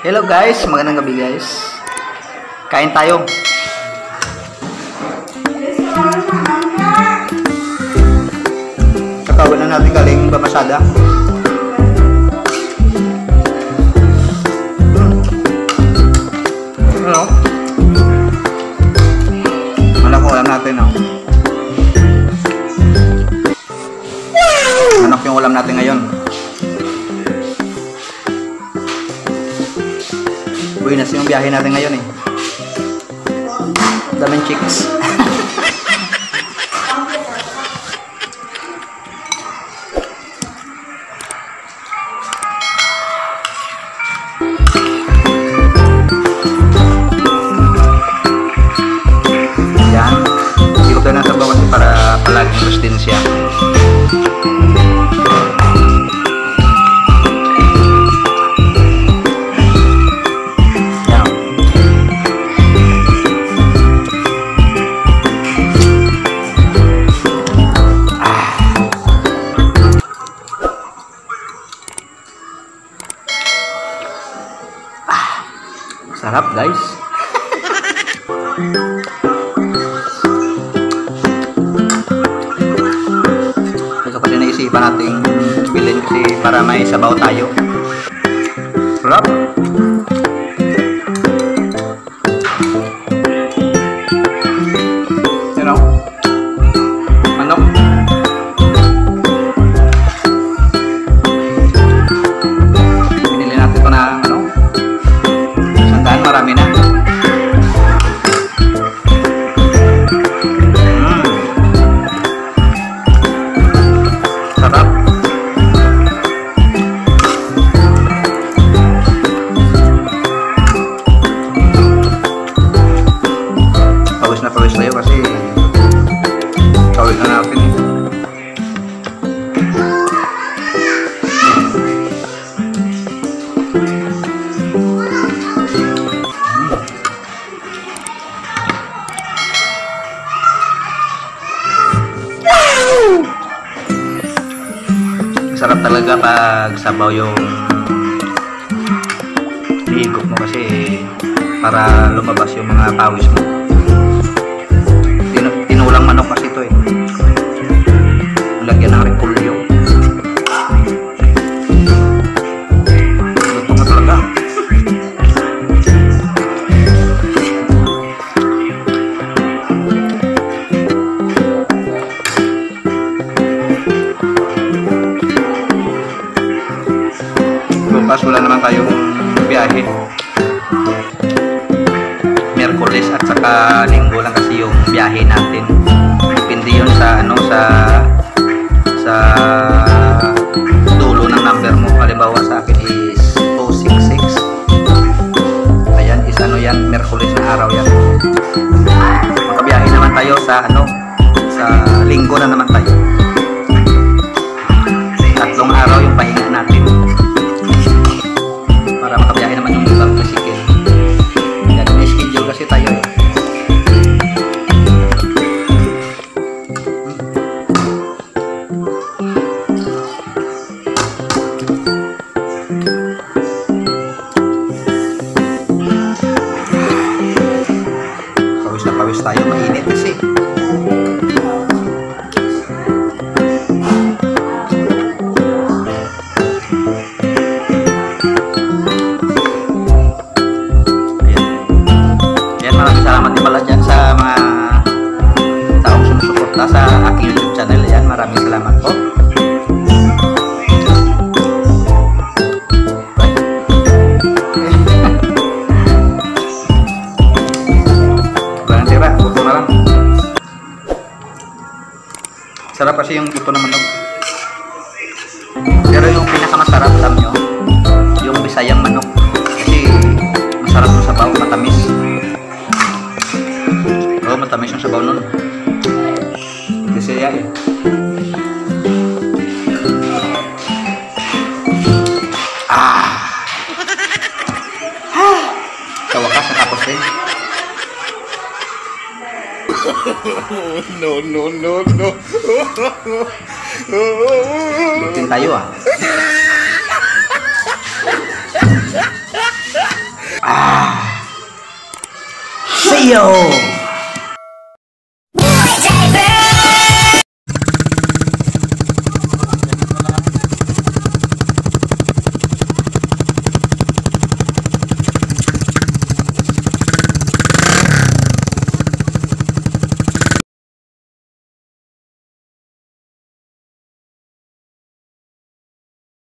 Hello guys, magandang gabi guys. Kain tayo. Kakawan na natin galing Bamasada. Ano? Anak ko ulam natin, no? Anak yung ulam natin ngayon. Buenas yung biyahe natin ngayon eh. Daming chicks. Yan. Ikot na sa bawah para palaging sustain siya. Sarap guys. Ito kasi naisipan natin bilhin kasi para may sabaw tayo. Sarap. You know? Manok. Binili natin ito na ano? Marami na. Sarap. Pawis na pawis tayo kasi pawis na natin eh. Sarap talaga pag sabaw yung higop mo kasi para lumabas yung mga pawis mo. Tinulang manok kasi ito eh. Lagyan ng repolyo. Luto nga talaga. Bukas wala naman tayong biyahe. Miyerkules at saka Linggo lang kasi yung biyahe natin. Depende yun sa ano sa dulo ng number mo. Halimbawa sa akin is 266. Ayan is ano yan, Miyerkules na araw yan. Makabiyahe naman tayo sa ano sa Linggo na naman tayo. 3 araw yung pahinga natin. Para makabiyahe naman yung ibang tricycle. Yan, may schedule kasi tayo eh. Pawis na pawis tayo, mainit kasi. Sa aking YouTube channel yan, maraming salamat po. Walang tira, buto na lang. Sarap kasi yung buto na manok. Pero yung pinakamasarap, alam nyo, yung Bisayang manok. Kasi masarap yung sabaw, matamis. Oo, matamis yung sabaw nun. Bisaya eh. Sa wakas natapos din. No. Bitin tayo ah. Iyo!